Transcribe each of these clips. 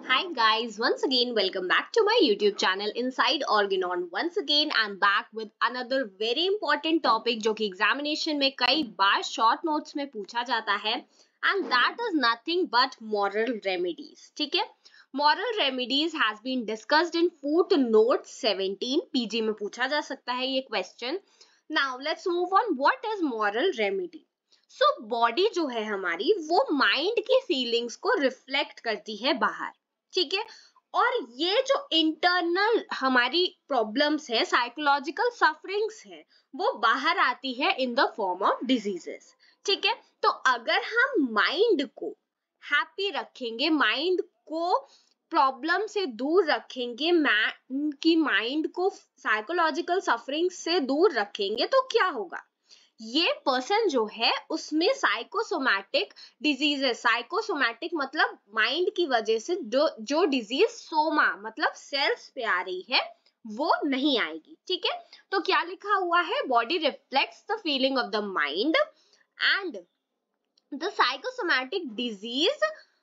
Hi guys, once again welcome back to my YouTube channel Inside Organon. Once again I'm back with another very important topic जो कि examination में कई बार short notes में पूछा जाता है and that is nothing but moral remedies. ठीक है, moral remedies has been discussed in footnote 17. PG में पूछा जा सकता है ये question. Now let's move on. What is moral remedy? So body जो है हमारी वो माइंड की फीलिंग्स को रिफ्लेक्ट करती है बाहर, ठीक है. और ये जो इंटरनल हमारी प्रॉब्लम्स है, साइकोलॉजिकल सफरिंग्स है, वो बाहर आती है in the form of diseases, ठीक है. तो अगर हम माइंड को हैप्पी रखेंगे, माइंड को प्रॉब्लम से दूर रखेंगे, माइंड को साइकोलॉजिकल सफरिंग से दूर रखेंगे, तो क्या होगा? ये पर्सन जो है उसमें साइकोसोमैटिक डिजीजेस, साइकोसोमैटिक मतलब माइंड की वजह से जो डिजीज सोमा मतलब सेल्स पे आ रही है वो नहीं आएगी, ठीक है. तो क्या लिखा हुआ है? Body reflects the feeling of the mind and the psychosomatic disease,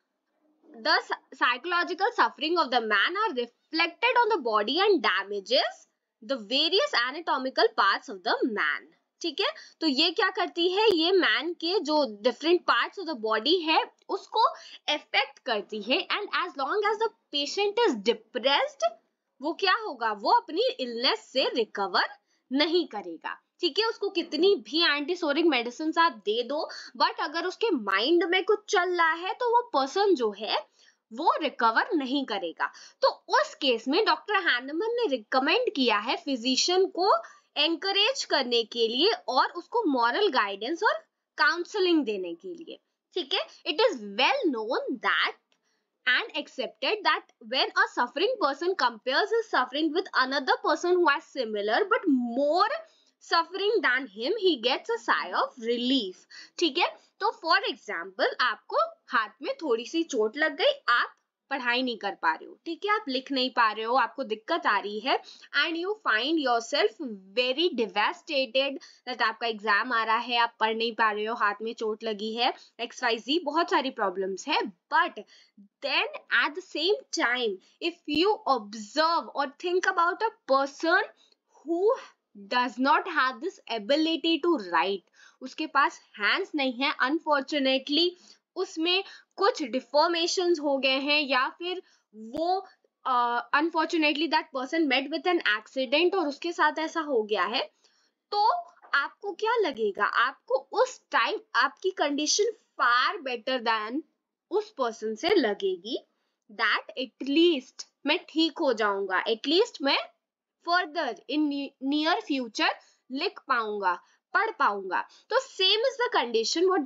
the psychological suffering of the man are reflected on the body and damages the various anatomical parts of the man. ठीक है, तो ये क्या करती है? ये man के जो different parts of the body है उसको इफेक्ट करती है. And as long as the patient is depressed, वो क्या होगा? वो अपनी इलनेस से रिकवर नहीं करेगा, ठीक है. उसको कितनी भी एंटीसोरिक मेडिसिन आप दे दो, बट अगर उसके माइंड में कुछ चल रहा है तो वो पर्सन जो है वो रिकवर नहीं करेगा. तो उस केस में डॉक्टर हैनमन ने रिकमेंड किया है फिजिशियन को एंकरेज करने के लिए और उसको मॉरल गाइडेंस और काउंसलिंग देने के लिए, ठीक है. It is well known that and accepted that when a suffering person compares his suffering with another person who has similar but more suffering than him, he gets a sigh of relief, ठीक है. तो for example आपको हाथ में थोड़ी सी चोट लग गई, आप पढ़ाई नहीं कर पा रहे हो, ठीक है, आप लिख नहीं पा रहे हो, आपको दिक्कत आ रही है and you find yourself very devastated that आपका एग्जाम आ रहा है, आप पढ़ नहीं पा रहे हो, हाथ में चोट लगी है, XYZ बहुत सारी प्रॉब्लम्स है. But then at the same time if you observe or think about a person who does not have this ability to write, उसके पास hands नहीं है, unfortunately उसमें कुछ डिफॉर्मेशंस हो गए हैं या फिर वो unfortunately that person met with an accident और उसके साथ ऐसा हो गया है, तो आपको क्या लगेगा? आपको उस टाइम आपकी कंडीशन फार बेटर देन उस पर्सन से लगेगी दैट एटलीस्ट मैं ठीक हो जाऊंगा, एटलीस्ट मैं फर्दर इन नियर फ्यूचर लिख पाऊंगा, पढ़ पाऊंगा. तो same is the condition what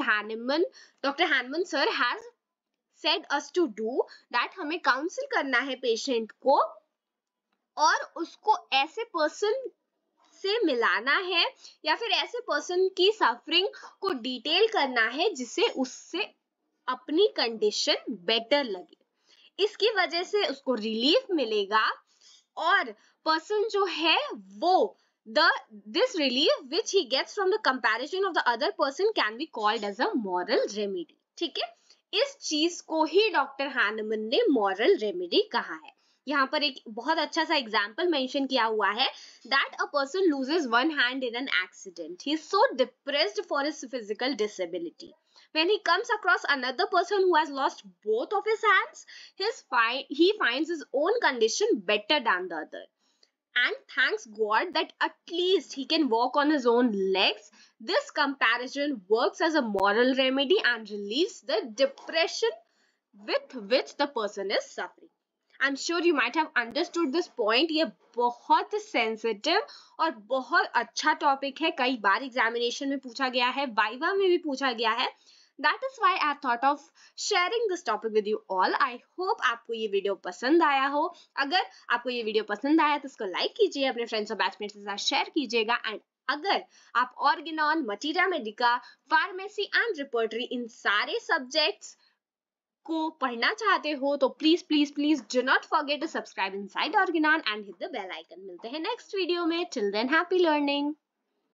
doctor Hahnemann sir has said us to do, that हमें काउंसिल करना है पेशेंट को और उसको ऐसे पर्सन से मिलाना है या फिर ऐसे पर्सन की सफरिंग को डिटेल करना है जिससे उससे अपनी कंडीशन बेटर लगे. इसकी वजह से उसको रिलीफ मिलेगा और पर्सन जो है वो this relief which he gets from the comparison of the other person can be called as a moral remedy, ठीक है. इस चीज को ही डॉक्टर हैनमन ने moral remedy कहा है. यहाँ पर एक बहुत अच्छा सा एग्जाम्पल मेंशन किया हुआ है that a person loses one hand in an accident. He is so depressed for his physical disability. When he comes across another person who has lost both of his hands, he finds his own condition better than the other. And thanks God that at least he can walk on his own legs. This comparison works as a moral remedy and relieves the depression with which the person is suffering. I'm sure you might have understood this point. ये बहुत sensitive और बहुत अच्छा topic है, कई बार examination में पूछा गया है, वाइवा में भी पूछा गया है. That is why I thought of sharing this topic with you all. I hope आपको ये वीडियो पसंद आया हो. अगर आपको ये वीडियो पसंद आया तो इसको लाइक कीजिए, अपने फ्रेंड्स और बैचमेट्स के साथ शेयर कीजिएगा. एंड अगर आप Organon, materia medica, pharmacy and repertory इन सारे सब्जेक्ट्स को पढ़ना चाहते हो तो please please please do not forget to subscribe inside Organon and hit the bell icon. मिलते हैं नेक्स्ट वीडियो में. Till then happy learning.